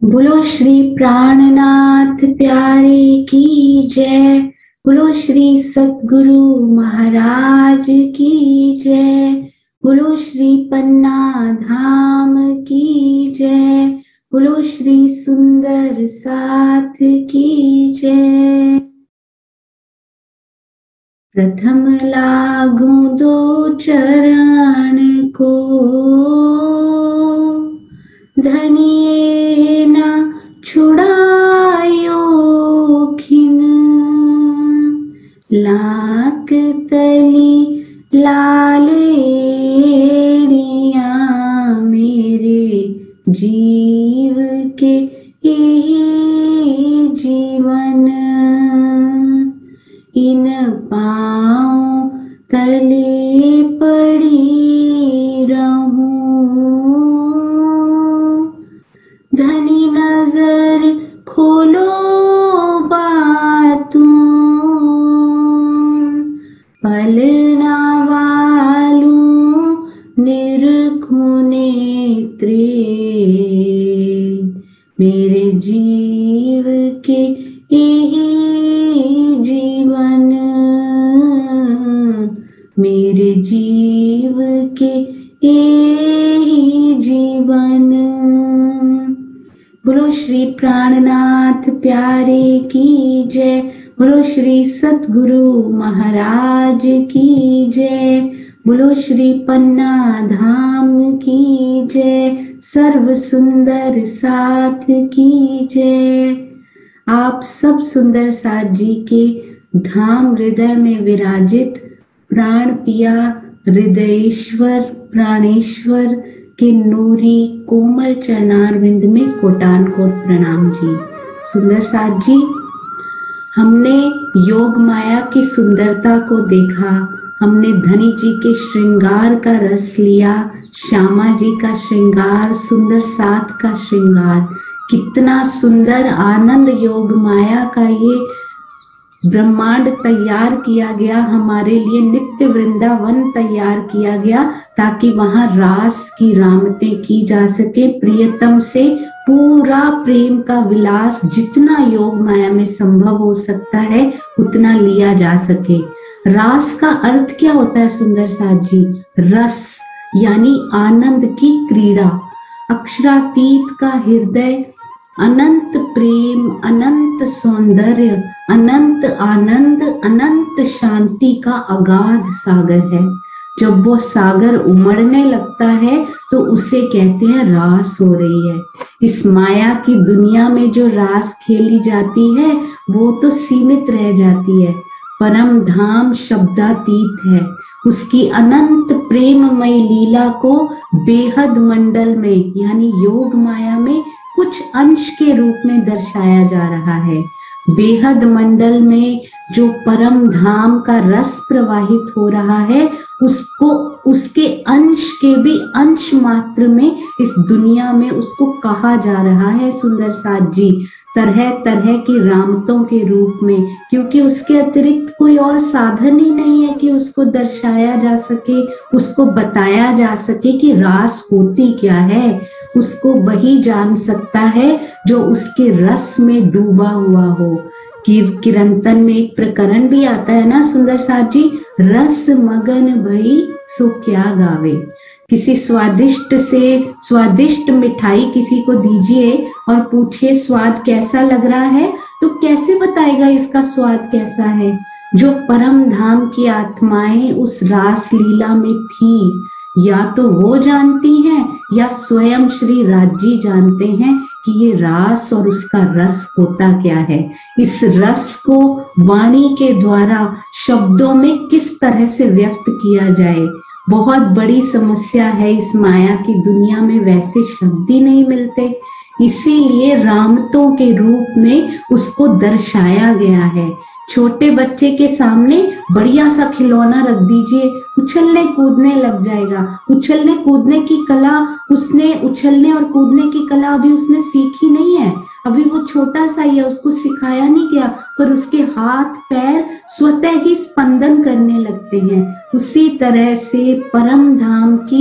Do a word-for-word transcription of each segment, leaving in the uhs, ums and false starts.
बोलो श्री प्राणनाथ प्यारे की जय। बोलो श्री सतगुरु महाराज की जय। बोलो श्री पन्ना धाम की जय। बोलो श्री सुंदर साथ की जय। प्रथम लागू दो चरण को, धनिये न छुड़ायो खिन। लाक तली लालेड़िया मेरे जीव के यही जीवन। इन पाँव तले पड़ी रहूं, धनी नजर खोलो बातूं। पलना वालूं निरखूं नेत्रे, मेरे जीव के यही जीवन। मेरे जीव के यही जीवन। बोलो श्री प्राणनाथ प्यारे की जय। बोलो श्री सतगुरु महाराज की जय। बोलो श्री पन्ना धाम की जय। सर्व सुंदर साथ की जय। आप सब सुंदर साथ जी के धाम हृदय में विराजित प्राण पिया हृदयेश्वर प्राणेश्वर के नूरी कोमल चरणारविंद में कोटान कोट प्रणाम जी। सुंदर साथ जी, हमने योग माया की सुंदरता को देखा, हमने धनी जी के श्रृंगार का रस लिया, श्यामा जी का श्रृंगार, सुंदर साथ का श्रृंगार। कितना सुंदर आनंद योग माया का ये ब्रह्मांड तैयार किया गया हमारे लिए, नित्य वृंदावन तैयार किया गया ताकि वहां रास की रामतें की जा सके। प्रियतम से पूरा प्रेम का विलास जितना योग माया में संभव हो सकता है उतना लिया जा सके। रास का अर्थ क्या होता है सुंदर साथ जी? रस यानी आनंद की क्रीड़ा। अक्षरातीत का हृदय, अनंत प्रेम, अनंत सौंदर्य, अनंत आनंद, अनंत शांति का अगाध सागर है। जब वो सागर उमड़ने लगता है तो उसे कहते हैं रास हो रही है। इस माया की दुनिया में जो रास खेली जाती है वो तो सीमित रह जाती है। परम धाम शब्दातीत है। उसकी अनंत प्रेममय लीला को बेहद मंडल में यानी योग माया में कुछ अंश के रूप में दर्शाया जा रहा है। बेहद मंडल में जो परम धाम का रस प्रवाहित हो रहा है उसको, उसके अंश के भी अंश मात्र में इस दुनिया में उसको कहा जा रहा है सुंदर साथ जी, तरह तरह की रामतों के रूप में, क्योंकि उसके अतिरिक्त कोई और साधन ही नहीं है कि उसको दर्शाया जा सके, उसको बताया जा सके कि रास होती क्या है। उसको वही जान सकता है जो उसके रस में डूबा हुआ हो। किर किरंतन में एक प्रकरण भी आता है ना सुंदर साथ जी, रस मगन भई सो क्या गावे। किसी स्वादिष्ट से स्वादिष्ट मिठाई किसी को दीजिए और पूछिए स्वाद कैसा लग रहा है, तो कैसे बताएगा इसका स्वाद कैसा है? जो परम धाम की आत्माएं उस रास लीला में थी, या तो वो जानती हैं या स्वयं श्री राजी जानते हैं कि ये रास और उसका रस होता क्या है। इस रस को वाणी के द्वारा शब्दों में किस तरह से व्यक्त किया जाए, बहुत बड़ी समस्या है। इस माया की दुनिया में वैसे शब्द ही नहीं मिलते, इसीलिए रामतों के रूप में उसको दर्शाया गया है। छोटे बच्चे के सामने बढ़िया सा खिलौना रख दीजिए, उछलने कूदने लग जाएगा। उछलने कूदने की कला उसने उछलने और कूदने की कला अभी उसने सीखी नहीं है, अभी वो छोटा सा ही है, उसको सिखाया नहीं गया, पर उसके हाथ पैर स्वतः ही स्पंदन करने लगते हैं। उसी तरह से परम धाम की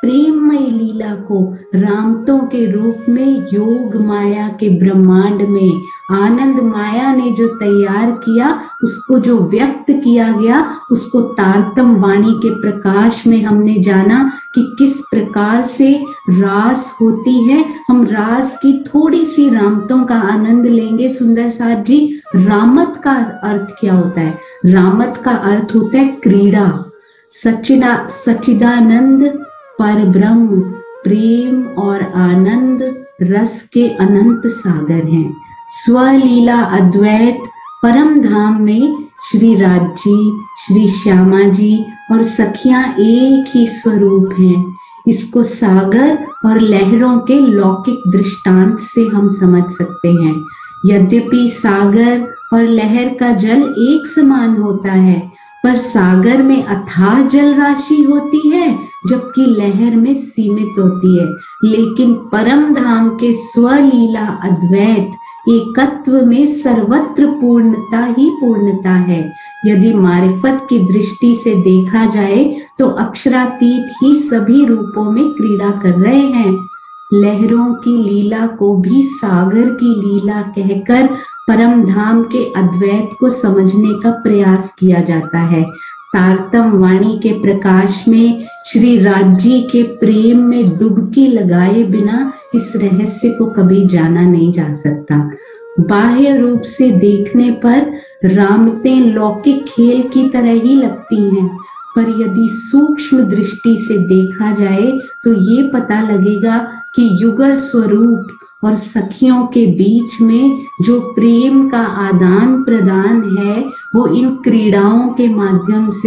प्रेममय लीला को रामतों के रूप में योग माया के ब्रह्मांड में आनंद माया ने जो तैयार किया, उसको जो व्यक्त किया गया, उसको तारतम वाणी के प्रकाश में हमने जाना कि किस प्रकार से रास होती है। हम रास की थोड़ी सी रामतों का आनंद लेंगे। सुंदर साथ जी, रामत का अर्थ क्या होता है? रामत का अर्थ होता है क्रीड़ा, सच्चिदा सच्चिदानंद पर ब्रह्म, प्रेम और आनंद रस के अनंत सागर हैं। स्वलीला अद्वैत परम धाम में श्री राजी, श्री श्यामा जी और सखियां एक ही स्वरूप हैं। इसको सागर और लहरों के लौकिक दृष्टांत से हम समझ सकते हैं। यद्यपि सागर और लहर का जल एक समान होता है, पर सागर में अथाह जल राशि होती है, जबकि लहर में सीमित होती है। लेकिन परम धाम के स्वलीला अद्वैत एकत्व में सर्वत्र पूर्णता ही पूर्णता है। यदि मारिफत की दृष्टि से देखा जाए तो अक्षरातीत ही सभी रूपों में क्रीड़ा कर रहे हैं। लहरों की लीला को भी सागर की लीला कहकर परम धाम के अद्वैत को समझने का प्रयास किया जाता है। तारतम वाणी के प्रकाश में श्री राजी के प्रेम में डुबकी लगाए बिना इस रहस्य को कभी जाना नहीं जा सकता। बाह्य रूप से देखने पर रामतें लौकिक खेल की तरह ही लगती हैं, पर यदि सूक्ष्म दृष्टि से देखा जाए तो ये पता लगेगा कि युगल स्वरूप और सखियों के बीच में जो प्रेम का आदान प्रदान है, वो इन क्रीड़ाओं के माध्यम से,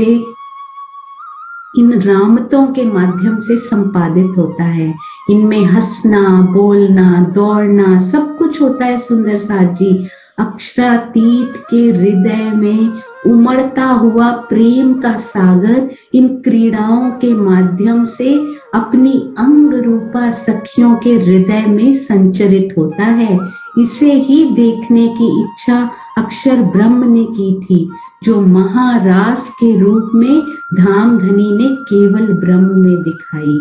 इन रामतों के माध्यम से संपादित होता है। इनमें हंसना, बोलना, दौड़ना सब कुछ होता है। सुंदर साथ जी, अक्षरातीत के हृदय में उमड़ता हुआ प्रेम का सागर इन क्रीड़ाओं के माध्यम से अपनी अंग रूपा सखियों के हृदय में संचरित होता है। इसे ही देखने की इच्छा अक्षर ब्रह्म ने की थी, जो महारास के रूप में धामधनी ने केवल ब्रह्म में दिखाई।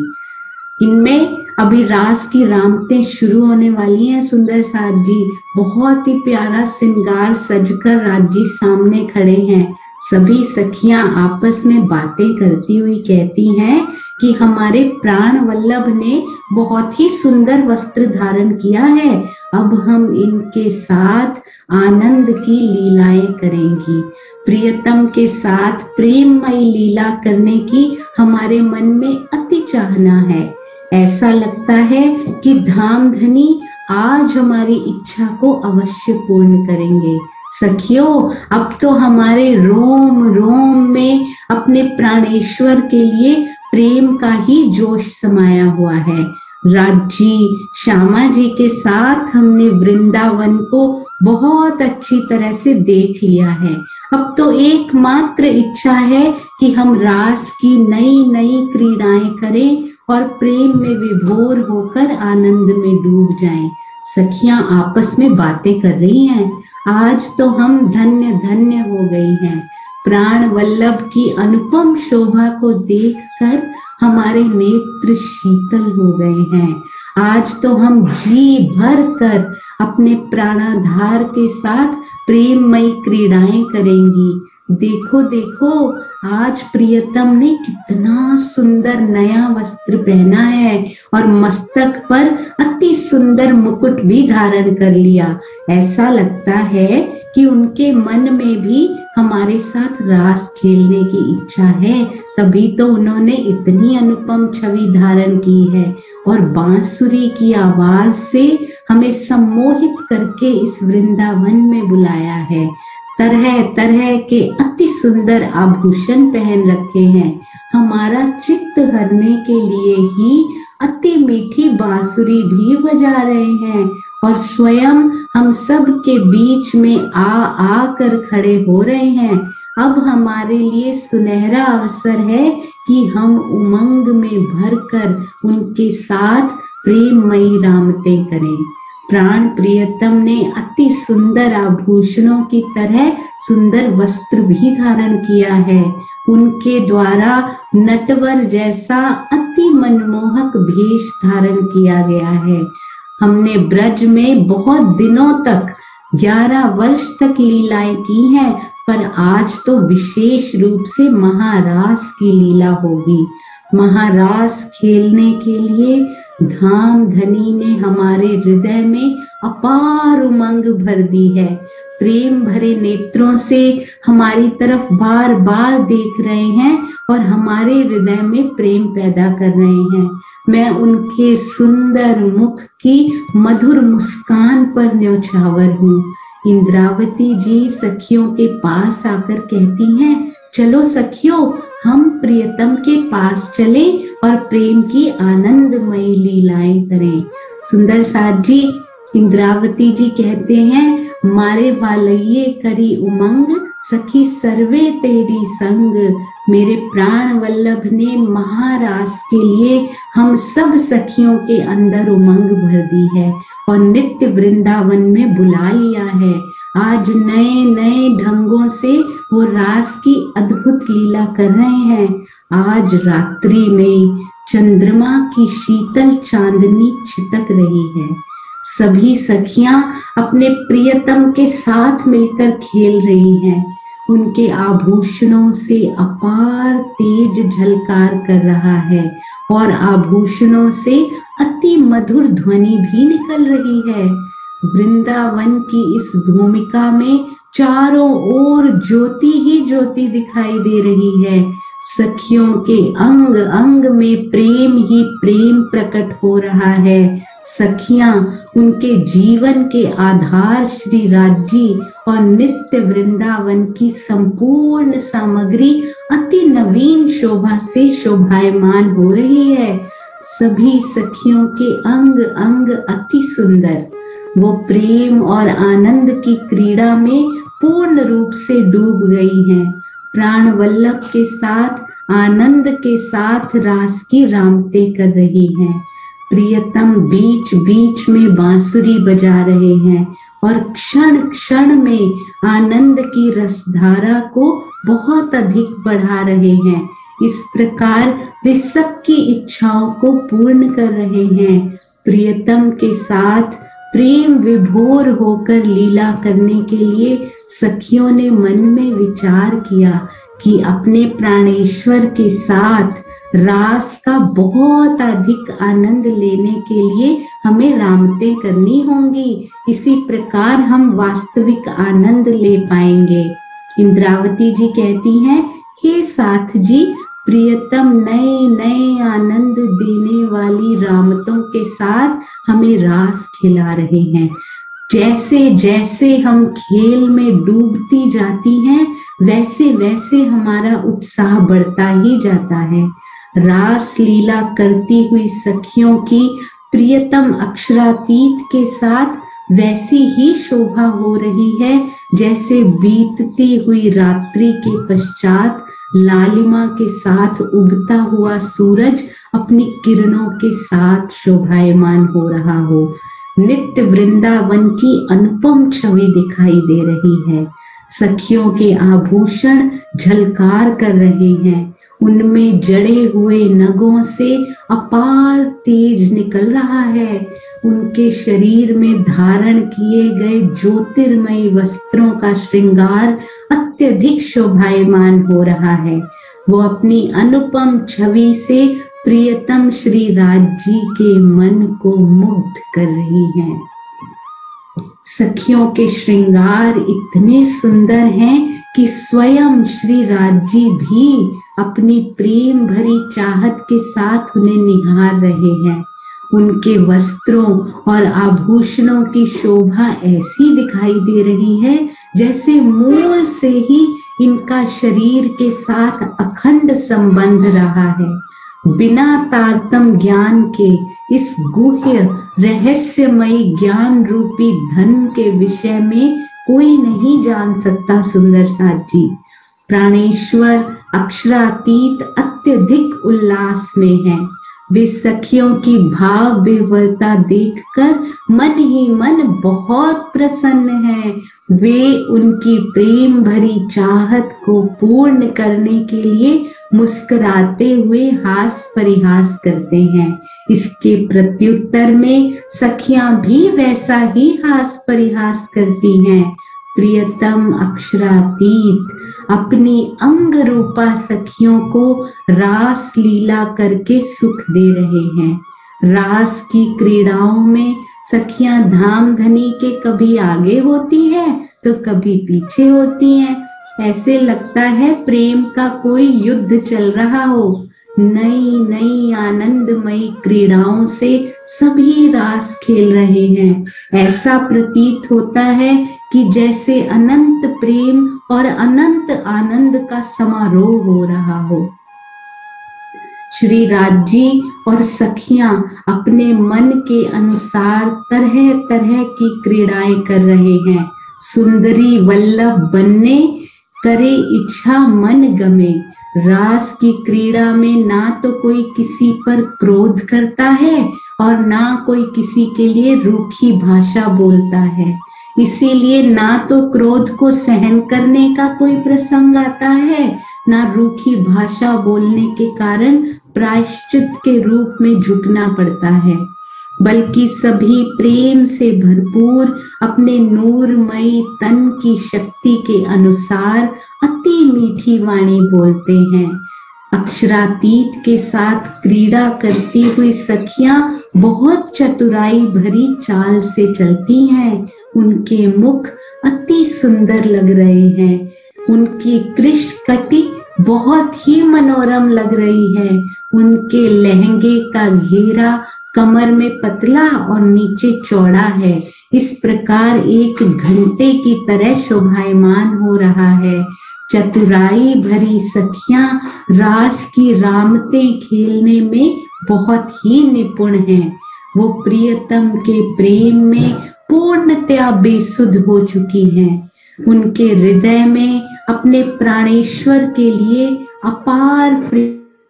इनमें अभी रास की रामतें शुरू होने वाली हैं। सुंदर साथ जी, बहुत ही प्यारा श्रृंगार सजकर राजी सामने खड़े हैं। सभी सखियां आपस में बातें करती हुई कहती हैं कि हमारे प्राण वल्लभ ने बहुत ही सुंदर वस्त्र धारण किया है, अब हम इनके साथ आनंद की लीलाएं करेंगी। प्रियतम के साथ प्रेममय लीला करने की हमारे मन में अति चाहना है। ऐसा लगता है कि धामधनी आज हमारी इच्छा को अवश्य पूर्ण करेंगे। सखियों, अब तो हमारे रोम रोम में अपने प्राणेश्वर के लिए प्रेम का ही जोश समाया हुआ है। राजी, श्यामा जी के साथ हमने वृंदावन को बहुत अच्छी तरह से देख लिया है। अब तो एकमात्र इच्छा है कि हम रास की नई नई क्रीड़ाएं करें और प्रेम में विभोर होकर आनंद में डूब जाएं। सखियां आपस में बातें कर रही हैं। आज तो हम धन्य धन्य हो गई हैं। प्राण वल्लभ की अनुपम शोभा को देखकर हमारे नेत्र शीतल हो गए हैं। आज तो हम जी भर कर अपने प्राणाधार के साथ प्रेममयी क्रीड़ाएं करेंगी। देखो देखो, आज प्रियतम ने कितना सुंदर नया वस्त्र पहना है और मस्तक पर अति सुंदर मुकुट भी धारण कर लिया। ऐसा लगता है कि उनके मन में भी हमारे साथ रास खेलने की इच्छा है, तभी तो उन्होंने इतनी अनुपम छवि धारण की है और बांसुरी की आवाज से हमें सम्मोहित करके इस वृंदावन में बुलाया है। तरह तरह के अति सुंदर आभूषण पहन रखे हैं। हमारा चित्त हरने के लिए ही अति मीठी बांसुरी भी बजा रहे हैं और स्वयं हम सब के बीच में आ आकर खड़े हो रहे हैं। अब हमारे लिए सुनहरा अवसर है कि हम उमंग में भरकर उनके साथ प्रेममयी रामतें करें। प्राण प्रियतम ने अति सुंदर आभूषणों की तरह सुंदर वस्त्र भी धारण किया है। उनके द्वारा नटवर जैसा अति अति मनमोहक भेष धारण किया गया है। हमने ब्रज में बहुत दिनों तक ग्यारह वर्ष तक लीलाएं की हैं, पर आज तो विशेष रूप से महारास की लीला होगी। महारास खेलने के लिए धाम धनी ने हमारे हृदय में अपार उमंग भर दी है। प्रेम भरे नेत्रों से हमारी तरफ बार बार देख रहे हैं और हमारे हृदय में प्रेम पैदा कर रहे हैं। मैं उनके सुंदर मुख की मधुर मुस्कान पर न्यौछावर हूँ। इंद्रावती जी सखियों के पास आकर कहती हैं, चलो सखियों, हम प्रियतम के पास चलें और प्रेम की आनंदमयी लीलाएं करें। सुंदर साथ जी इंद्रावती जी कहते हैं, मारे वालये करी उमंग, सखी सर्वे तेरी संग। मेरे प्राण वल्लभ ने महारास के लिए हम सब सखियों के अंदर उमंग भर दी है और नित्य वृंदावन में बुला लिया है। आज नए नए ढंगों से वो रास की अद्भुत लीला कर रहे हैं। आज रात्रि में चंद्रमा की शीतल चांदनी छिटक रही है। सभी सखियां अपने प्रियतम के साथ मिलकर खेल रही हैं। उनके आभूषणों से अपार तेज झलकार कर रहा है और आभूषणों से अति मधुर ध्वनि भी निकल रही है। वृंदावन की इस भूमिका में चारों ओर ज्योति ही ज्योति दिखाई दे रही है। सखियों के अंग अंग में प्रेम ही प्रेम प्रकट हो रहा है। सखियां उनके जीवन के आधार श्री राज्य और नित्य वृंदावन की संपूर्ण सामग्री अति नवीन शोभा से शोभायमान हो रही है। सभी सखियों के अंग अंग अति सुंदर, वो प्रेम और आनंद की क्रीड़ा में पूर्ण रूप से डूब गई हैं। प्राण वल्लभ के साथ आनंद के साथ रास की रामते कर रही हैं। प्रियतम बीच बीच में बांसुरी बजा रहे हैं और क्षण क्षण में आनंद की रसधारा को बहुत अधिक बढ़ा रहे हैं। इस प्रकार वे सबकी इच्छाओं को पूर्ण कर रहे हैं। प्रियतम के साथ प्रेम विभोर होकर लीला करने के लिए सखियों ने मन में विचार किया कि अपने प्राणेश्वर के साथ रास का बहुत अधिक आनंद लेने के लिए हमें रामतें करनी होंगी। इसी प्रकार हम वास्तविक आनंद ले पाएंगे। इंद्रावती जी कहती हैं, हे साथ जी, प्रियतम नए नए आनंद देने वाली रामतों के साथ हमें रास खिला रहे हैं। जैसे जैसे हम खेल में डूबती जाती हैं, वैसे वैसे हमारा उत्साह बढ़ता ही जाता है। रास लीला करती हुई सखियों की प्रियतम अक्षरातीत के साथ वैसी ही शोभा हो रही है जैसे बीतती हुई रात्रि के पश्चात लालिमा के साथ उगता हुआ सूरज अपनी किरणों के साथ शोभायमान हो रहा हो। नित्य वृंदावन की अनुपम छवि दिखाई दे रही है। सखियों के आभूषण झलकार कर रहे हैं। उनमें जड़े हुए नगों से अपार तेज निकल रहा है। उनके शरीर में धारण किए गए ज्योतिर्मयी वस्त्रों का श्रृंगार अत्यधिक शोभायमान हो रहा है। वो अपनी अनुपम छवि से प्रियतम श्री राज्य के मन को मुग्ध कर रही हैं। सखियों के श्रृंगार इतने सुंदर हैं कि स्वयं श्री राज्य भी अपनी प्रेम भरी चाहत के साथ उन्हें निहार रहे हैं। उनके वस्त्रों और आभूषणों की शोभा ऐसी दिखाई दे रही है जैसे मूल से ही इनका शरीर के साथ अखंड संबंध रहा है। बिना तारतम ज्ञान के इस गुह्य रहस्यमयी ज्ञान रूपी धन के विषय में कोई नहीं जान सकता। सुंदर साथ जी, प्राणेश्वर अक्षरातीत अत्यधिक उल्लास में है। वे सखियों की भाव विह्वलता देखकर मन ही मन बहुत प्रसन्न हैं। वे उनकी प्रेम भरी चाहत को पूर्ण करने के लिए मुस्कुराते हुए हास परिहास करते हैं। इसके प्रत्युत्तर में सखियां भी वैसा ही हास परिहास करती हैं। प्रियतम अक्षरातीत अपनी अंग रूपा सखियों को रास लीला करके सुख दे रहे हैं। रास की क्रीड़ाओं में सखियां धाम धनी के कभी आगे होती हैं तो कभी पीछे होती हैं। ऐसे लगता है प्रेम का कोई युद्ध चल रहा हो। नई नई आनंदमयी क्रीड़ाओं से सभी रास खेल रहे हैं। ऐसा प्रतीत होता है कि जैसे अनंत प्रेम और अनंत आनंद का समारोह हो रहा हो। श्री राजी और सखियां अपने मन के अनुसार तरह तरह की क्रीड़ाएं कर रहे हैं। सुंदरी वल्लभ बनने करे इच्छा मन गमे। रास की क्रीड़ा में ना तो कोई किसी पर क्रोध करता है और ना कोई किसी के लिए रूखी भाषा बोलता है। इसीलिए ना तो क्रोध को सहन करने का कोई प्रसंग आता है, ना रूखी भाषा बोलने के कारण प्रायश्चित के रूप में झुकना पड़ता है, बल्कि सभी प्रेम से भरपूर अपने नूरमयी तन की शक्ति के अनुसार अति मीठी वाणी बोलते हैं। अक्षरातीत के साथ क्रीड़ा करती हुई सखियां बहुत चतुराई भरी चाल से चलती हैं। उनके मुख अति सुंदर लग रहे हैं। उनकी कृष्णकटी बहुत ही मनोरम लग रही है। उनके लहंगे का घेरा कमर में पतला और नीचे चौड़ा है। इस प्रकार एक घंटे की तरह शोभायमान हो रहा है। चतुराई भरी सखियां रास की रामतें खेलने में बहुत ही निपुण हैं। वो प्रियतम के प्रेम में पूर्णतया बेसुध हो चुकी हैं। उनके हृदय में अपने प्राणेश्वर के लिए अपार प्रेम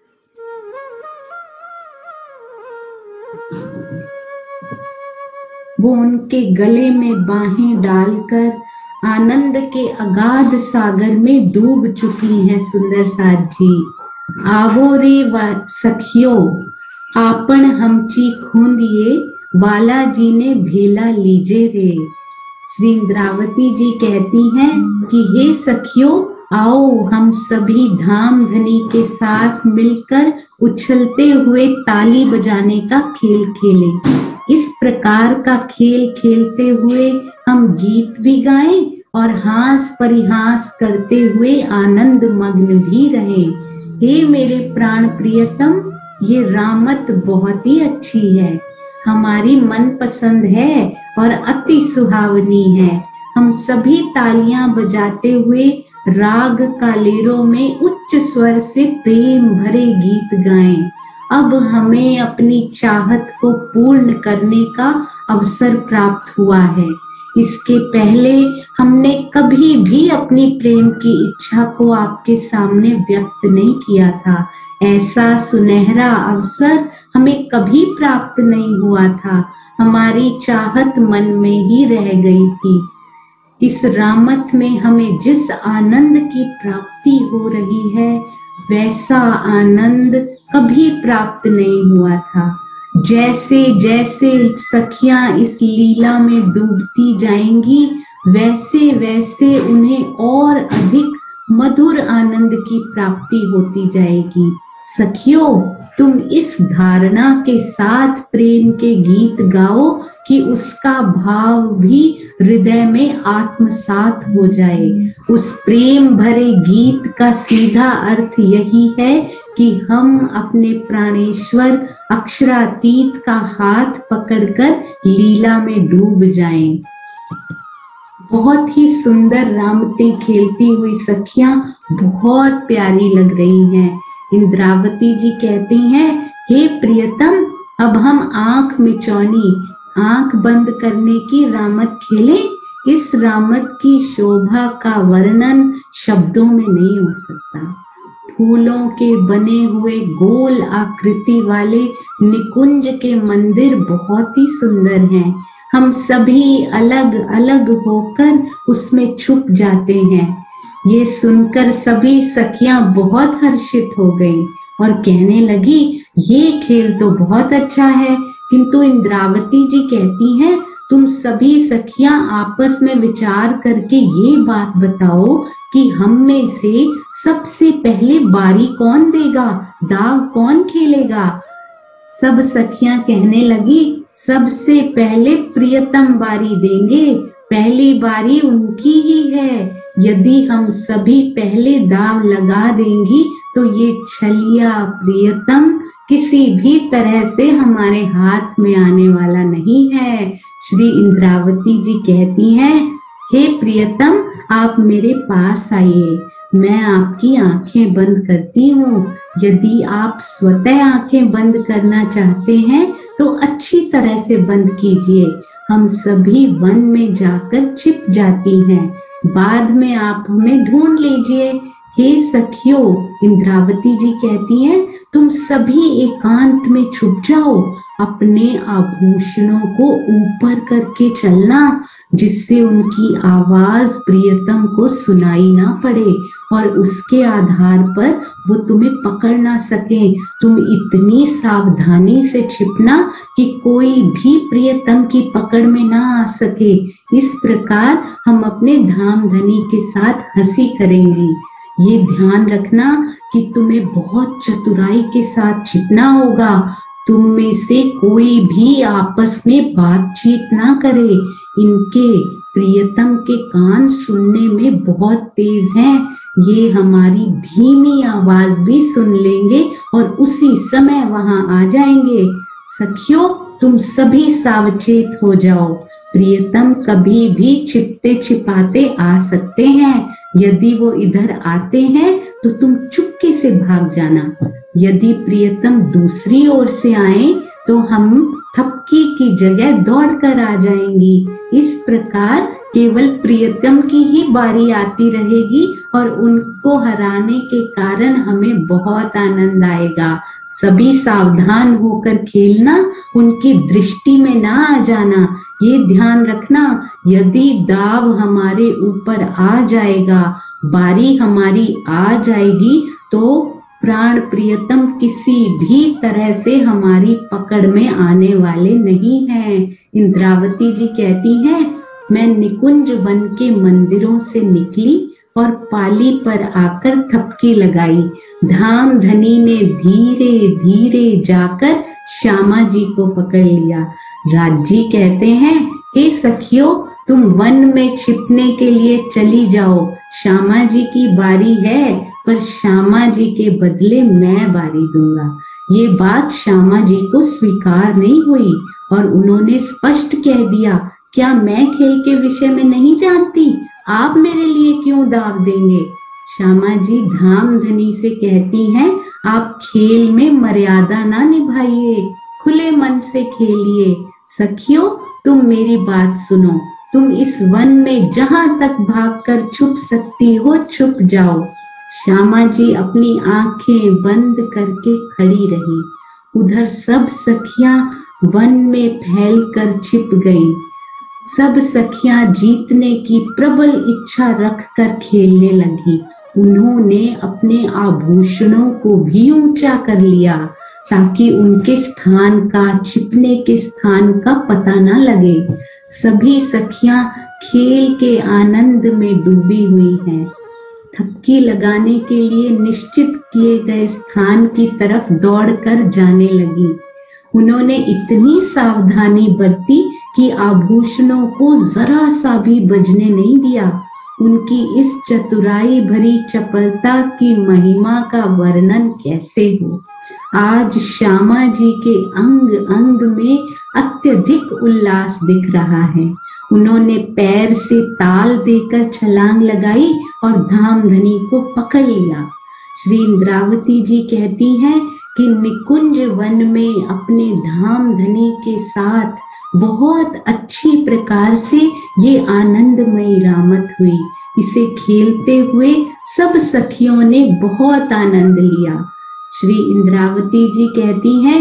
वो उनके गले में बाहें डालकर आनंद के अगाध सागर में डूब चुकी हैं। सुंदर साथ जी आवो रे सखियो आपन हमची खूंदिए बालाजी ने भेला लीजे रे। श्री इंद्रावती जी कहती हैं कि हे सखियों आओ हम सभी धाम धनी के साथ मिलकर उछलते हुए ताली बजाने का खेल खेलें। इस प्रकार का खेल खेलते हुए हम गीत भी गाएं और हास परिहास करते हुए आनंद मग्न भी रहें। हे मेरे प्राण प्रियतम, ये रामत बहुत ही अच्छी है, हमारी मन पसंद है और अति सुहावनी है। हम सभी तालियां बजाते हुए राग कालेरों में उच्च स्वर से प्रेम भरे गीत गाएं। अब हमें अपनी चाहत को पूर्ण करने का अवसर प्राप्त हुआ है। इसके पहले हमने कभी भी अपनी प्रेम की इच्छा को आपके सामने व्यक्त नहीं किया था। ऐसा सुनहरा अवसर हमें कभी प्राप्त नहीं हुआ था। हमारी चाहत मन में ही रह गई थी। इस रामत में हमें जिस आनंद की प्राप्ति हो रही है वैसा आनंद कभी प्राप्त नहीं हुआ था। जैसे जैसे सखियां इस लीला में डूबती जाएंगी वैसे वैसे उन्हें और अधिक मधुर आनंद की प्राप्ति होती जाएगी। सखियों, तुम इस धारणा के साथ प्रेम के गीत गाओ कि उसका भाव भी हृदय में आत्मसात हो जाए। उस प्रेम भरे गीत का सीधा अर्थ यही है कि हम अपने प्राणेश्वर अक्षरातीत का हाथ पकड़कर लीला में डूब जाएं। बहुत ही सुंदर रामतें खेलती हुई सखियां बहुत प्यारी लग रही हैं। इंद्रावती जी कहती हैं, हे प्रियतम, अब हम आंख मिचौनी आंख बंद करने की रामत खेलें। इस रामत की शोभा का वर्णन शब्दों में नहीं हो सकता। फूलों के बने हुए गोल आकृति वाले निकुंज के मंदिर बहुत ही सुंदर हैं। हम सभी अलग अलग होकर उसमें छुप जाते हैं। ये सुनकर सभी सखियां बहुत हर्षित हो गई और कहने लगी, ये खेल तो बहुत अच्छा है। किंतु इंद्रावती जी कहती हैं, तुम सभी सखियां आपस में विचार करके ये बात बताओ कि हम में से सबसे पहले बारी कौन देगा, दाव कौन खेलेगा। सब सखियां कहने लगी, सबसे पहले प्रियतम बारी देंगे, पहली बारी उनकी ही है। यदि हम सभी पहले दाव लगा देंगी तो ये छलिया प्रियतम किसी भी तरह से हमारे हाथ में आने वाला नहीं है। श्री इंद्रावती जी कहती हैं, हे प्रियतम, आप मेरे पास आइए, मैं आपकी आंखें बंद करती हूँ। यदि आप स्वतः आंखें बंद करना चाहते हैं तो अच्छी तरह से बंद कीजिए। हम सभी वन में जाकर छिप जाती हैं, बाद में आप हमें ढूंढ लीजिए। हे सखियों, इंद्रावती जी कहती हैं, तुम सभी एकांत में छुप जाओ, अपने आभूषणों को ऊपर करके चलना, जिससे उनकी आवाज प्रियतम को सुनाई ना पड़े और उसके आधार पर वो तुम्हें पकड़ ना सके। तुम इतनी सावधानी से छिपना कि कोई भी प्रियतम की पकड़ में ना आ सके। इस प्रकार हम अपने धाम धनी के साथ हंसी करेंगी। ये ध्यान रखना कि तुम्हें बहुत चतुराई के साथ छिपना होगा। तुम में से कोई भी आपस में बातचीत ना करे। इनके प्रियतम के कान सुनने में बहुत तेज हैं, ये हमारी धीमी आवाज भी सुन लेंगे और उसी समय वहां आ जाएंगे। सखियों, तुम सभी सावचेत हो जाओ, प्रियतम कभी भी छिपते छिपाते आ सकते हैं। यदि वो इधर आते हैं तो तुम चुपके से भाग जाना। यदि प्रियतम दूसरी ओर से आए तो हम थपकी की जगह दौड़कर आ जाएंगी। इस प्रकार केवल प्रियतम की ही बारी आती रहेगी और उनको हराने के कारण हमें बहुत आनंद आएगा। सभी सावधान होकर खेलना, उनकी दृष्टि में ना आ जाना। ये ध्यान रखना, यदि दाव हमारे ऊपर आ जाएगा, बारी हमारी आ जाएगी, तो प्राण प्रियतम किसी भी तरह से हमारी पकड़ में आने वाले नहीं हैं। इंद्रावती जी कहती हैं, मैं निकुंज वन के मंदिरों से निकली और पाली पर आकर थपकी लगाई। धाम धनी ने धीरे धीरे जाकर श्यामा जी को पकड़ लिया। राजी कहते हैं, हे सखियों, तुम वन में छिपने के लिए चली जाओ। श्यामा जी की बारी है, पर श्यामा जी के बदले मैं बारी दूंगा। ये बात श्यामा जी को स्वीकार नहीं हुई और उन्होंने स्पष्ट कह दिया, क्या मैं खेल के विषय में नहीं जानती? आप मेरे लिए क्यों दाव देंगे? श्यामा जी धाम धनी से कहती हैं, आप खेल में मर्यादा ना निभाइए, खुले मन से खेलिए। सखियों, तुम मेरी बात सुनो, तुम इस वन में जहां तक भागकर छुप सकती हो छुप जाओ। श्यामा जी अपनी आंखें बंद करके खड़ी रही। उधर सब सखियां वन में फैलकर छिप गईं। सब सखियां जीतने की प्रबल इच्छा रखकर खेलने लगी। उन्होंने अपने आभूषणों को भी ऊंचा कर लिया ताकि उनके स्थान का, छिपने के स्थान का पता न लगे। सभी सखियां खेल के आनंद में डूबी हुई हैं। थपकी लगाने के लिए निश्चित किए गए स्थान की तरफ दौड़कर जाने लगी। उन्होंने इतनी सावधानी बरती कि आभूषणों को जरा सा भी बजने नहीं दिया। उनकी इस चतुराई भरी चपलता की महिमा का वर्णन कैसे हो। आज श्यामा जी के अंग अंग में अत्यधिक उल्लास दिख रहा है। उन्होंने पैर से ताल देकर छलांग लगाई और धाम धनी को पकड़ लिया। श्री इंद्रावती जी कहती हैं कि निकुंज वन में अपने धाम धनी के साथ बहुत अच्छी प्रकार से ये आनंदमयी रामत हुई। इसे खेलते हुए सब सखियों ने बहुत आनंद लिया। श्री इंद्रावती जी कहती हैं,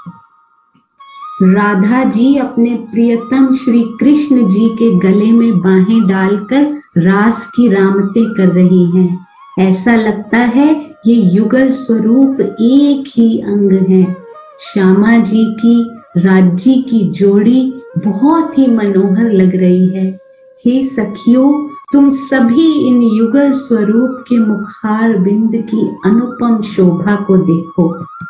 राधा जी अपने प्रियतम श्री कृष्ण जी के गले में बाहें डालकर रास की रामतें कर रही हैं। ऐसा लगता है ये युगल स्वरूप एक ही अंग है। श्यामा जी की राज्य की जोड़ी बहुत ही मनोहर लग रही है। हे सखियों, तुम सभी इन युगल स्वरूप के मुखार बिंद की अनुपम शोभा को देखो।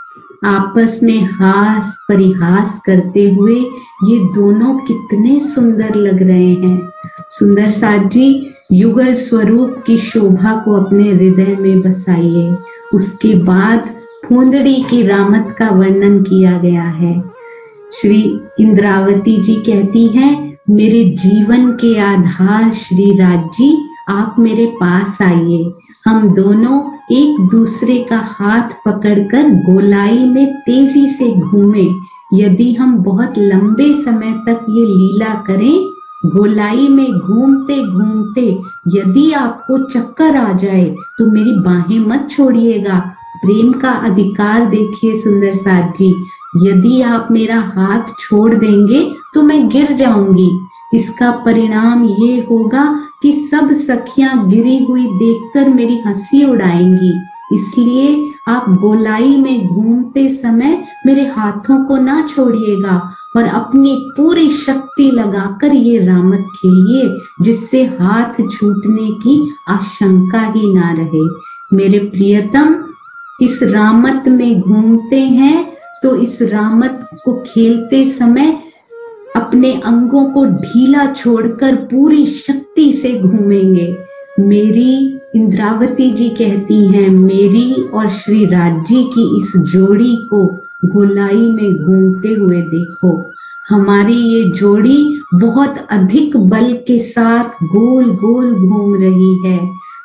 आपस में हास परिहास करते हुए ये दोनों कितने सुंदर लग रहे हैं। सुंदर साथ जी, युगल स्वरूप की शोभा को अपने हृदय में बसाइए। उसके बाद फूंदड़ी की रामत का वर्णन किया गया है। श्री इंद्रावती जी कहती हैं, मेरे जीवन के आधार श्री राज जी, आप मेरे पास आइए। हम दोनों एक दूसरे का हाथ पकड़कर गोलाई में तेजी से घूमें। यदि हम बहुत लंबे समय तक ये लीला करें, गोलाई में घूमते घूमते यदि आपको चक्कर आ जाए तो मेरी बाहें मत छोड़िएगा। प्रेम का अधिकार देखिए सुंदर साथ जी, यदि आप मेरा हाथ छोड़ देंगे तो मैं गिर जाऊंगी। इसका परिणाम ये होगा कि सब सखियां गिरी हुई देखकर मेरी हंसी उड़ाएंगी। इसलिए आप गोलाई में घूमते समय मेरे हाथों को ना छोड़िएगा और अपनी पूरी शक्ति लगाकर ये रामत खेलिए, जिससे हाथ छूटने की आशंका ही ना रहे। मेरे प्रियतम इस रामत में घूमते हैं तो इस रामत को खेलते समय अपने अंगों को ढीला छोड़कर पूरी शक्ति से घूमेंगे। मेरी इंद्रावती जी कहती हैं, मेरी और श्री राज्य की इस जोड़ी को गोलाई में घूमते हुए देखो। हमारी ये जोड़ी बहुत अधिक बल के साथ गोल गोल घूम रही है।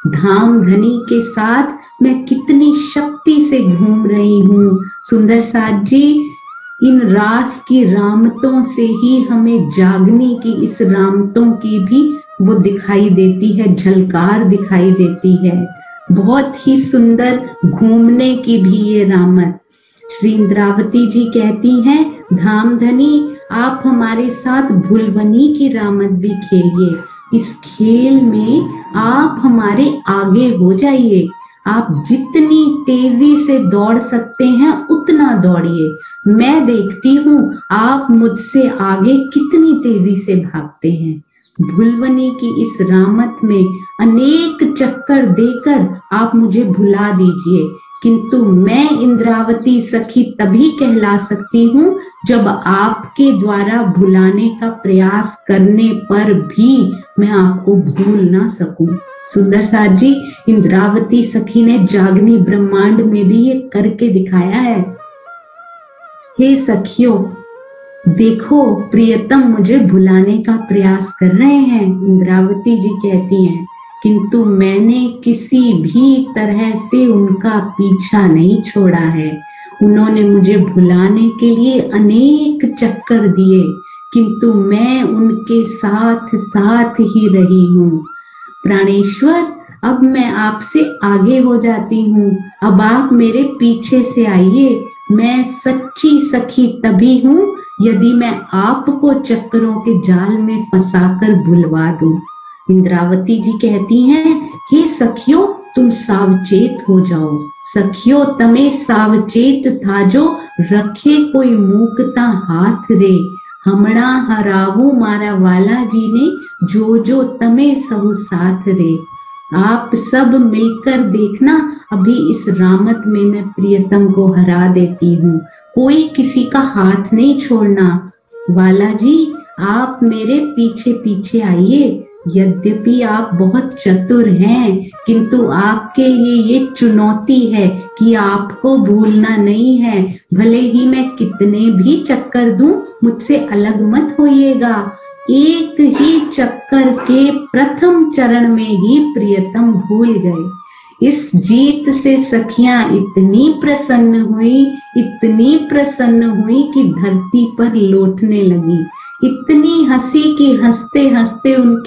धाम धनी के साथ मैं कितनी शक्ति से घूम रही हूँ। सुंदर साथ जी, इन रास की रामतों से ही हमें जागने की, इस रामतों की भी वो दिखाई देती है, झलकार दिखाई देती है। बहुत ही सुंदर घूमने की भी ये रामत। श्री इंद्रावती जी कहती हैं, धामधनी आप हमारे साथ भुलवनी की रामत भी खेलिए। इस खेल में आप हमारे आगे हो जाइए। आप जितनी तेजी से दौड़ सकते हैं उतना दौड़िए। मैं देखती हूँ आप मुझसे आगे कितनी तेजी से भागते हैं। भुलवनी की इस रामत में अनेक चक्कर देकर आप मुझे भुला दीजिए, किंतु मैं इंद्रावती सखी तभी कहला सकती हूँ जब आपके द्वारा भुलाने का प्रयास करने पर भी मैं आपको भूल ना सकूं। सुंदर साथ जी, इंद्रावती सखी ने जागनी ब्रह्मांड में भी ये करके दिखाया है। हे सखियों, देखो प्रियतम मुझे भुलाने का प्रयास कर रहे हैं। इंद्रावती जी कहती हैं, किंतु मैंने किसी भी तरह से उनका पीछा नहीं छोड़ा है। उन्होंने मुझे भुलाने के लिए अनेक चक्कर दिए, किंतु मैं उनके साथ साथ ही रही हूँ। प्राणेश्वर, अब मैं आपसे आगे हो जाती हूँ, अब आप मेरे पीछे से आइए। मैं सच्ची सखी तभी हूँ यदि मैं आपको चक्करों के जाल में फंसाकर भुलवा दूं। इंद्रावती जी कहती हैं, हे सखियों तुम सावचेत हो जाओ। सखियों तमे सावचेत था जो रखे कोई मूकता हाथ रे। हमणा हरावू मारा वाला जी ने जो जो तमे सहु साथ रे। आप सब मिलकर देखना, अभी इस रामत में मैं प्रियतम को हरा देती हूँ। कोई किसी का हाथ नहीं छोड़ना। वाला जी आप मेरे पीछे पीछे आइए। यद्यपि आप बहुत चतुर हैं, किंतु आपके लिए ये चुनौती है कि आपको भूलना नहीं है। भले ही मैं कितने भी चक्कर दूं, मुझसे अलग मत होइएगा। एक ही चक्कर के प्रथम चरण में ही प्रियतम भूल गए। इस जीत से सखियां इतनी प्रसन्न हुई, इतनी प्रसन्न हुई कि धरती पर लौटने लगी। इतनी हंसी कि हंसते हंसते उनके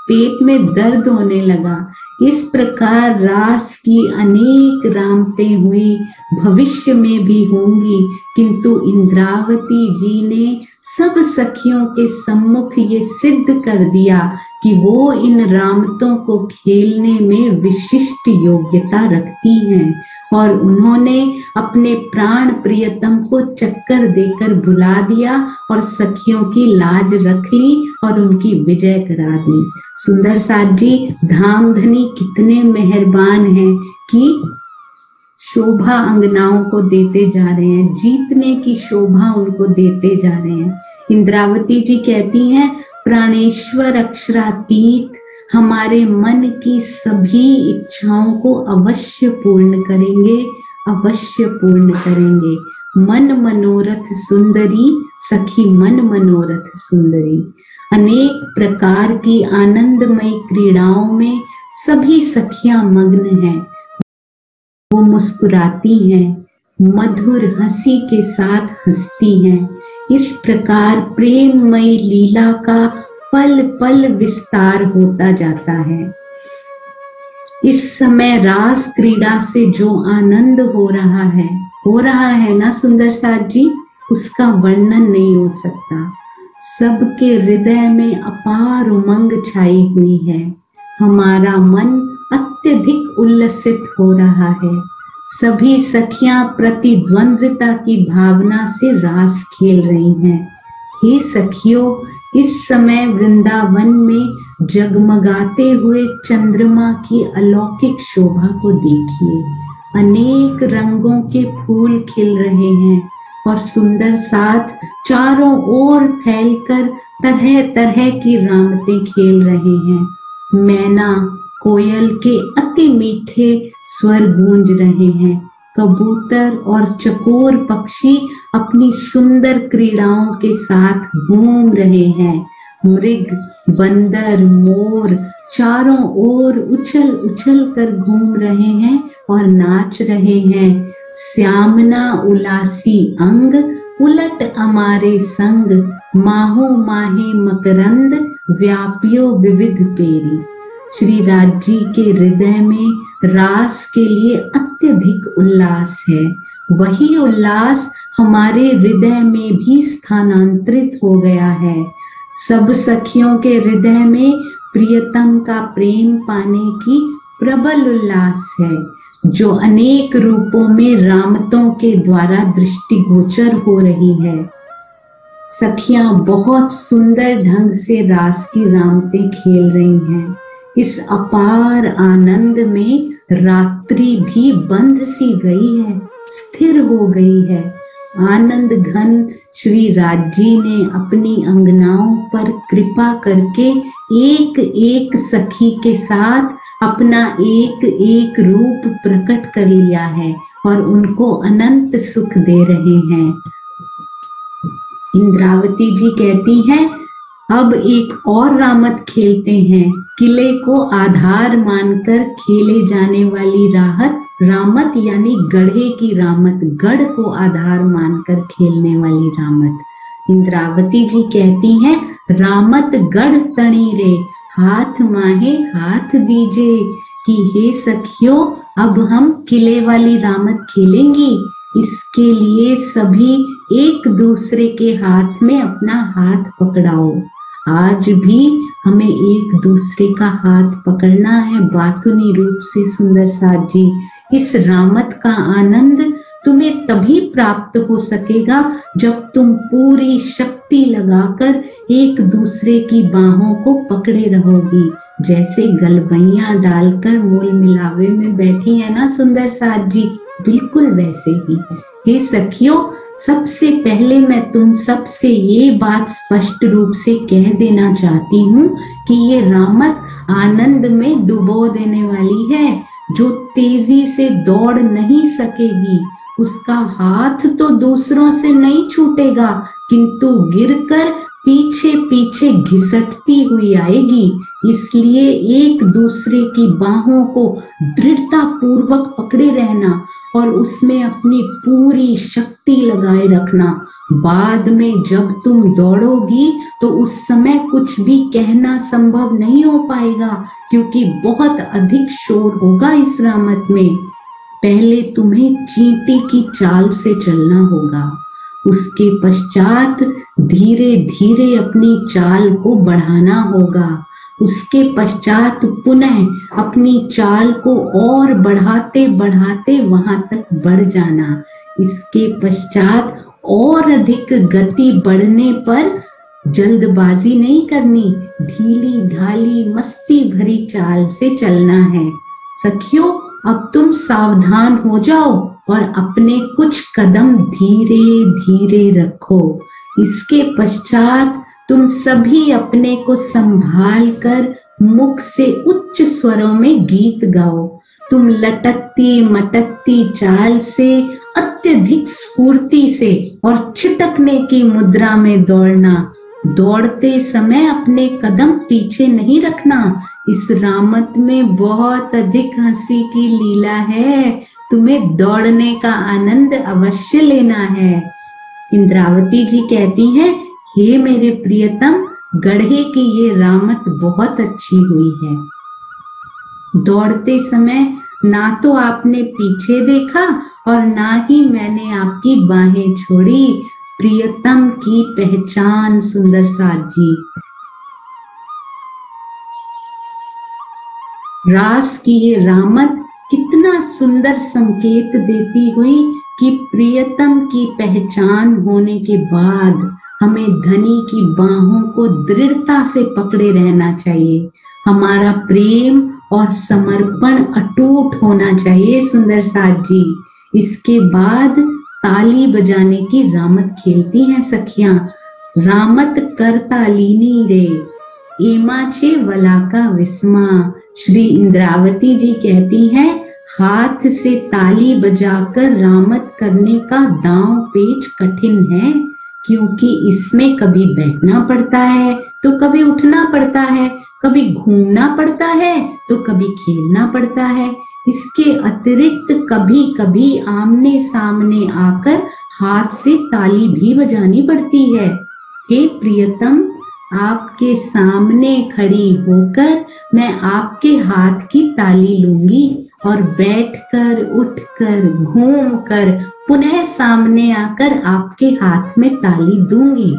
पेट में दर्द होने लगा। इस प्रकार रास की अनेक रामतें हुई, भविष्य में भी होंगी, किंतु इंद्रावती जी ने सब सखियों के सम्मुख ये सिद्ध कर दिया कि वो इन रामतों को खेलने में विशिष्ट योग्यता रखती हैं, और उन्होंने अपने प्राण प्रियतम को चक्कर देकर बुला दिया और सखियों की लाज रख ली और उनकी विजय करा दी। सुंदर साथ जी धामधनी कितने मेहरबान हैं कि शोभा अंगनाओं को देते जा रहे हैं, जीतने की शोभा उनको देते जा रहे हैं। इंद्रावती जी कहती हैं, प्राणेश्वर अक्षरातीत हमारे मन की सभी इच्छाओं को अवश्य पूर्ण करेंगे, अवश्य पूर्ण करेंगे। मन मनोरथ सुंदरी सखी मन मनोरथ सुंदरी। अनेक प्रकार की आनंदमयी क्रीड़ाओं में सभी सखियां मग्न हैं। वो मुस्कुराती हैं, मधुर हंसी के साथ हंसती हैं। इस प्रकार प्रेममयी लीला का पल पल विस्तार होता जाता है। इस समय रास क्रीड़ा से जो आनंद हो रहा है हो रहा है ना सुंदर साथ जी, उसका वर्णन नहीं हो सकता। सबके हृदय में अपार उमंग छाई हुई है। हमारा मन अत्यधिक उल्लसित हो रहा है। सभी सखियां प्रतिद्वंद्विता की भावना से रास खेल रही हैं। हे सखियों, इस समय वृंदावन में जगमगाते हुए चंद्रमा की अलौकिक शोभा को देखिए। अनेक रंगों के फूल खिल रहे हैं और सुंदर साथ चारों ओर फैलकर तरह तरह की रामतें खेल रहे हैं। मैना कोयल के अति मीठे स्वर गूंज रहे हैं। कबूतर और चकोर पक्षी अपनी सुंदर क्रीड़ाओं के साथ घूम रहे हैं। मृग, बंदर, मोर चारों ओर उछल उछल कर घूम रहे हैं और नाच रहे हैं। श्यामना उलासी अंग उलट अमारे संग, माहो माहे मकरंद व्यापियो विविध पेरी। श्री राज जी के हृदय में रास के लिए अत्यधिक उल्लास है। वही उल्लास हमारे हृदय में भी स्थानांतरित हो गया है। सब सखियों के हृदय में प्रियतम का प्रेम पाने की प्रबल उल्लास है, जो अनेक रूपों में रामतों के द्वारा दृष्टिगोचर हो रही है। सखियां बहुत सुंदर ढंग से रास की रामतें खेल रही हैं। इस अपार आनंद में रात्रि भी बंध सी गई है, स्थिर हो गई है। आनंद घन श्री राज जी ने अपनी अंगनाओं पर कृपा करके एक एक सखी के साथ अपना एक एक रूप प्रकट कर लिया है और उनको अनंत सुख दे रहे हैं। इंद्रावती जी कहती हैं, अब एक और रामत खेलते हैं। किले को आधार मानकर खेले जाने वाली राहत रामत यानी गढ़े की रामत, गढ़ को आधार मानकर खेलने वाली रामत। इंद्रावती जी कहती हैं, रामत गढ़ तणी रे हाथ माहे हाथ दीजे, कि हे सखियों अब हम किले वाली रामत खेलेंगी। इसके लिए सभी एक दूसरे के हाथ में अपना हाथ पकड़ाओ। आज भी हमें एक दूसरे का हाथ पकड़ना है बातुनी रूप से। सुंदर साथ जी, इस रामत का आनंद तुम्हें तभी प्राप्त हो सकेगा जब तुम पूरी शक्ति लगाकर एक दूसरे की बाहों को पकड़े रहोगी, जैसे गलबैया डालकर मोल मिलावे में बैठी है ना सुंदर साथ जी, बिल्कुल वैसे ही। हे सखियों, सबसे पहले मैं तुम सबसे ये बात स्पष्ट रूप से कह देना चाहती हूँ कि ये रामत आनंद में डुबो देने वाली है। जो तेजी से दौड़ नहीं सकेगी उसका हाथ तो दूसरों से नहीं छूटेगा, किंतु गिरकर पीछे पीछे घिसटती हुई आएगी। इसलिए एक दूसरे की बाहों को दृढ़ता पूर्वक पकड़े रहना और उसमें अपनी पूरी शक्ति लगाए रखना। बाद में जब तुम दौड़ोगी तो उस समय कुछ भी कहना संभव नहीं हो पाएगा, क्योंकि बहुत अधिक शोर होगा इस रामत में। पहले तुम्हें चींटी की चाल से चलना होगा, उसके पश्चात धीरे धीरे अपनी चाल को बढ़ाना होगा, उसके पश्चात पुनः अपनी चाल को और बढ़ाते बढ़ाते वहां तक बढ़ जाना। इसके पश्चात और अधिक गति बढ़ने पर जल्दबाजी नहीं करनी, ढीली ढाली मस्ती भरी चाल से चलना है। सखियों, अब तुम सावधान हो जाओ और अपने कुछ कदम धीरे धीरे रखो। इसके पश्चात तुम सभी अपने को संभाल कर मुख से उच्च स्वरों में गीत गाओ। तुम लटकती मटकती चाल से अत्यधिक स्फूर्ति से और छिटकने की मुद्रा में दौड़ना। दौड़ते समय अपने कदम पीछे नहीं रखना। इस रामत में बहुत अधिक हंसी की लीला है, तुम्हें दौड़ने का आनंद अवश्य लेना है। इंद्रावती जी कहती हैं, हे मेरे प्रियतम, गढ़े की ये रामत बहुत अच्छी हुई है। दौड़ते समय ना तो आपने पीछे देखा और ना ही मैंने आपकी बाहें छोड़ी। प्रियतम की पहचान सुंदर साथ जी। रास की ये रामत कितना सुंदर संकेत देती हुई कि प्रियतम की पहचान होने के बाद हमें धनी की बाहों को दृढ़ता से पकड़े रहना चाहिए। हमारा प्रेम और समर्पण अटूट होना चाहिए सुंदर साथ जी। इसके बाद ताली बजाने की रामत खेलती हैं सखियां। रामत करतालिनी रे एमाचे वलाका विस्मा। श्री इंद्रावती जी कहती हैं, हाथ से ताली बजाकर रामत करने का दांव पेच कठिन है, क्योंकि इसमें कभी बैठना पड़ता है तो कभी उठना पड़ता है, कभी घूमना पड़ता है तो कभी खेलना पड़ता है। इसके अतिरिक्त कभी कभी आमने सामने आकर हाथ से ताली भी बजानी पड़ती है। हे प्रियतम, आपके सामने खड़ी होकर मैं आपके हाथ की ताली लूंगी और बैठकर, उठकर, घूमकर पुनः सामने आकर आपके हाथ में ताली दूंगी।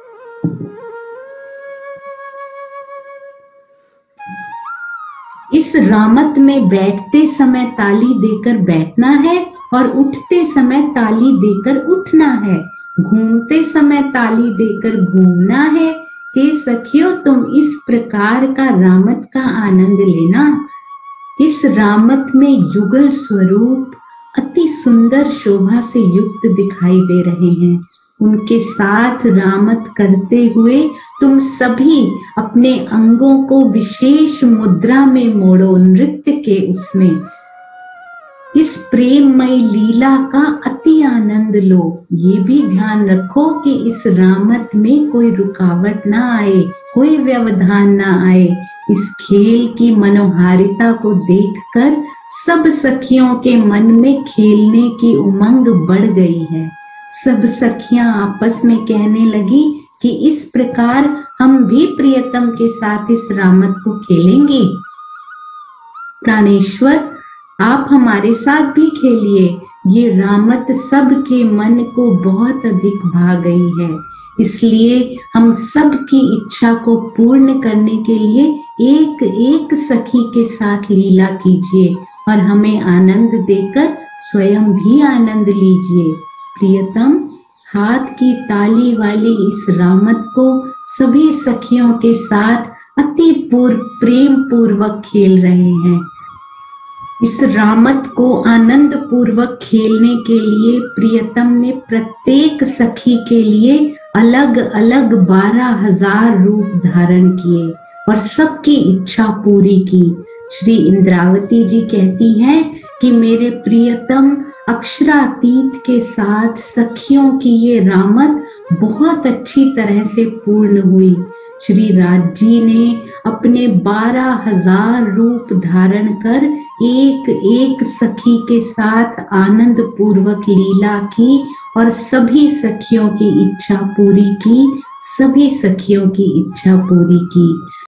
इस रामत में बैठते समय ताली देकर बैठना है और उठते समय ताली देकर उठना है, घूमते समय ताली देकर घूमना है। हे सखियों, तुम इस प्रकार का रामत का आनंद लेना। इस रामत में युगल स्वरूप अति सुंदर शोभा से युक्त दिखाई दे रहे हैं। उनके साथ रामत करते हुए तुम सभी अपने अंगों को विशेष मुद्रा में मोड़ो, नृत्य के उसमें। इस प्रेममयी लीला का अति आनंद लो। ये भी ध्यान रखो कि इस रामत में कोई रुकावट ना आए, कोई व्यवधान ना आए। इस खेल की मनोहारिता को देखकर सब सखियों के मन में खेलने की उमंग बढ़ गई है। सब सखियां आपस में कहने लगी कि इस प्रकार हम भी प्रियतम के साथ इस रामत को खेलेंगे। प्राणेश्वर, आप हमारे साथ भी खेलिए। ये रामत सबके मन को बहुत अधिक भा गई है, इसलिए हम सब की इच्छा को पूर्ण करने के लिए एक एक सखी के साथ लीला कीजिए और हमें आनंद देकर स्वयं भी आनंद लीजिए। प्रियतम, हाथ की ताली वाली इस रामत को सभी सखियों के साथ अति पूर्व प्रेम पूर्वक खेल रहे हैं। इस रामत को आनंद पूर्वक खेलने के लिए प्रियतम ने प्रत्येक सखी के लिए अलग अलग बारह हजार रूप धारण किए और सबकी इच्छा पूरी की। श्री इंद्रावती जी कहती हैं कि मेरे प्रियतम अक्षरातीत के साथ सखियों की ये रामत बहुत अच्छी तरह से पूर्ण हुई। श्री राज जी ने अपने बारह हजार रूप धारण कर एक एक सखी के साथ आनंद पूर्वक लीला की और सभी सखियों की इच्छा पूरी की, सभी सखियों की इच्छा पूरी की।